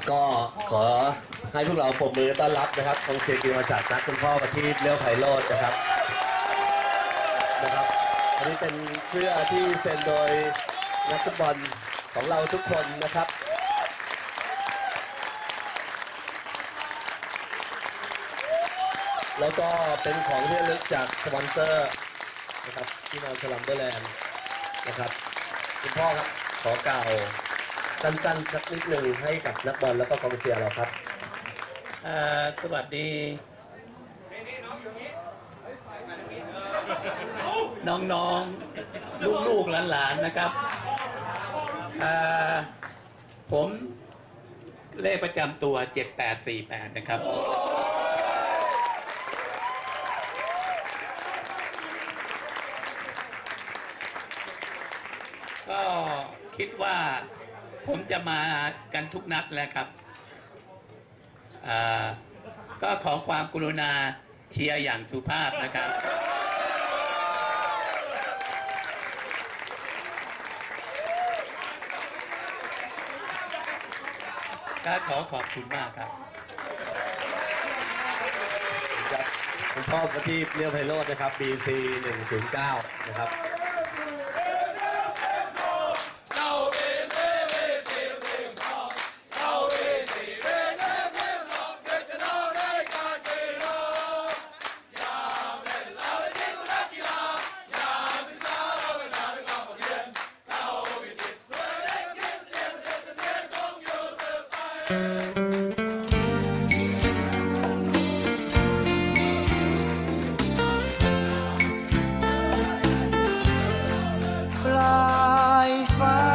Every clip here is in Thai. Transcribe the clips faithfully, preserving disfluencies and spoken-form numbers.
ก็ขอให้พวกเราปรบมือต้อนรับนะครับกองเชียร์กีฬาจักรนักคุณพ่อประทีปเลี้ยวไพโรจน์นะครับนะครับอันนี้เป็นเสื้อที่เซ็นโดยนักฟุตบอลของเราทุกคนนะครับแล้วก็เป็นของที่ระลึกจากสปอนเซอร์นะครับที่นอนสลัมเบอร์แลนด์นะครับคุณพ่อครับขอกล่าวสั้นๆสักนิดหนึ่งให้กับนักบอลแล้วก็กองเชียร์เราครับสวัสดีน้องๆลูกๆหลานๆนะครับผมเลขประจำตัวเจ็ดแปดสี่แปดนะครับก็คิดว่าผมจะมากันทุกนัดแล้วครับก็ขอความกรุณาเชียร์อย่างสุภาพนะครับก็ขอขอบคุณมากครับคุณพ่อประทีปเลี้ยวไพโรจน์นะครับ บี ซี หนึ่งศูนย์เก้านะครับปลายฟ้า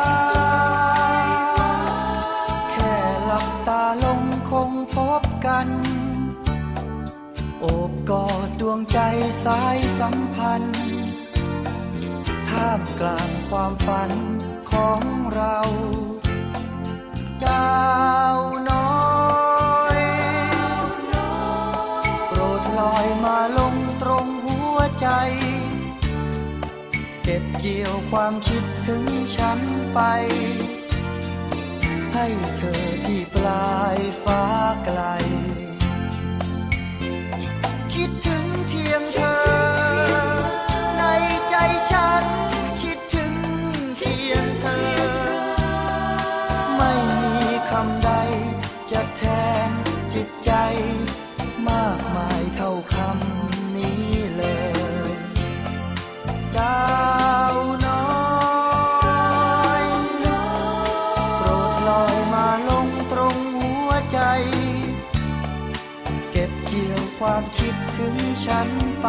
แค่หลับตาลงคงพบกันโอบกอดดวงใจสายสัมพันธ์ท่ามกลางความฝันของเราดาวน้อยโปรดลอยมาลงตรงหัวใจเก็บเกี่ยวความคิดถึงฉันไปให้เธอที่ปลายฟ้าไกลคิดถึงเพียงเธอในใจฉันคิดถึงเพียงเธอไม่มีคำใดจะแทนจิตใจมากมายเท่าคำนี้เลยดาวน้อยโปรดลอยมาลงตรงหัวใจเก็บเกี่ยวความคิดถึงฉันไป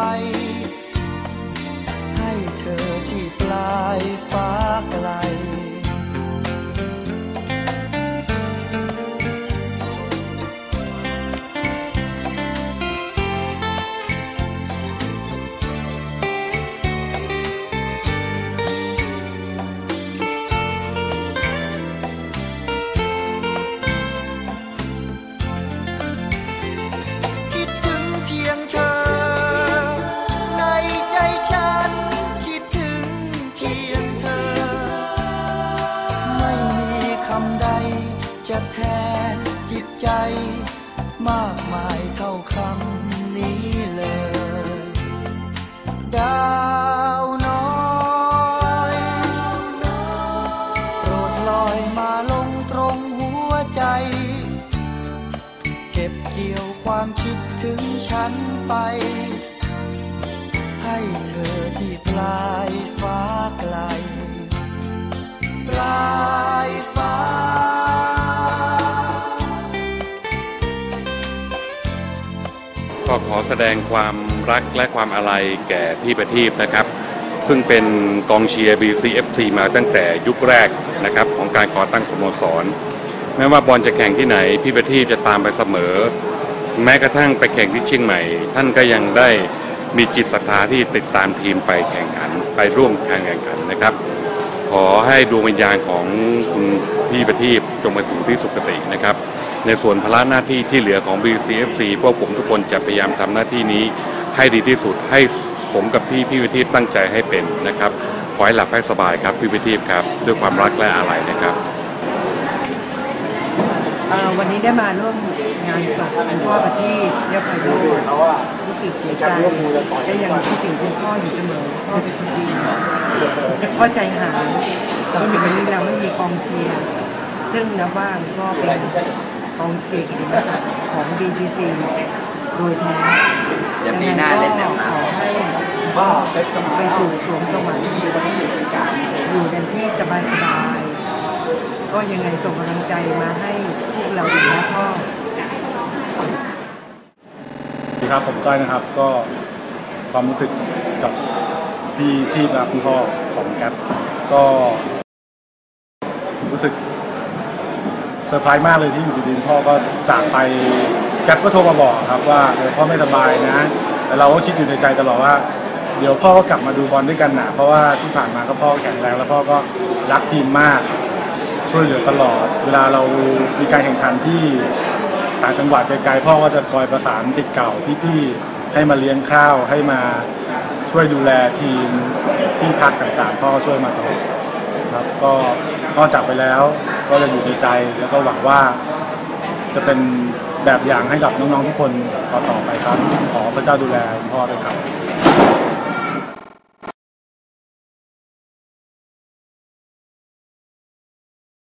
ให้เธอที่ปลายฟ้าไกลจะแทนจิตใจมากมายเท่าคำนี้เลยดาวน้อยโปรดลอยมาลงตรงหัวใจเก็บเกี่ยวความคิดถึงฉันไปให้เธอที่ปลายฟ้าไกลปลายฟ้าก็ขอแสดงความรักและความอาลัยแก่พี่ประทีปนะครับซึ่งเป็นกองเชียร์ บี ซี เอฟ ซี มาตั้งแต่ยุคแรกนะครับของการก่อตั้งสโมสรแม้ว่าบอลจะแข่งที่ไหนพี่ประทีปจะตามไปเสมอแม้กระทั่งไปแข่งที่เชียงใหม่ท่านก็ยังได้มีจิตศรัทธาที่ติดตามทีมไปแข่งขันไปร่วมการแข่งขันนะครับขอให้ดวงวิญญาณของคุณพี่ประทีปจงไปถึงที่สุคตินะครับในส่วนภาระหน้าที่ที่เหลือของ บี ซี เอฟ ซี พวกผมทุกคนจะพยายามทำหน้าที่นี้ให้ดีที่สุดให้สมกับที่พี่ประทีปตั้งใจให้เป็นนะครับขอให้หลับให้สบายครับพี่ประทีปครับด้วยความรักและอาลัยนะครับเอ่อวันนี้ได้มาร่วมงานศพคุณพ่อประทีปเรียบร้อยรู้สึกเสียใจก็ยังคิดถึงคุณพ่ออยู่เสมอพ่อเป็นคนดีพ่อใจหายแต่วันนี้เราไม่มีกองเชียร์ซึ่งนับว่าคุณพ่อเป็นกองเชียร์กิติมศักดิ์ของ บี ซี ซี โดยแท้ยังไงก็ขอให้พ่อไปสู่สวงสวรรค์อยู่กันที่สบายๆก็ยังไงส่งกำลังใจมาให้พวกเราอีกนะพ่อสวัสดีครับผมจ้อยนะครับก็ความรู้สึกกับพี่ที่รักคุณพ่อของแก๊ปก็รู้สึกเซอร์ไพรส์มากเลยที่อยู่ดีๆพ่อก็จากไปแก๊ปก็โทรมาบอกครับว่าเดี๋ยวพ่อไม่สบายนะแต่เราก็คิดอยู่ในใจตลอดว่าเดี๋ยวพ่อก็กลับมาดูบอลด้วยกันนะเพราะว่าที่ผ่านมาก็พ่อแข็งแรงแล้วพ่อก็รักทีมมากช่วยเหลือตลอดเวลาเรามีการแข่งขันที่ต่างจังหวัดไกลๆพ่อก็จะคอยประสานศิษย์เก่าพี่ๆให้มาเลี้ยงข้าวให้มาช่วยดูแลทีมที่พักต่างๆพ่อก็ช่วยมาตลอดครับก็พ่อจากไปแล้วก็จะอยู่ในใจแล้วก็หวังว่าจะเป็นแบบอย่างให้กับน้องๆทุกคนต่อๆไปครับขอพระเจ้าดูแลพ่อด้วยครับ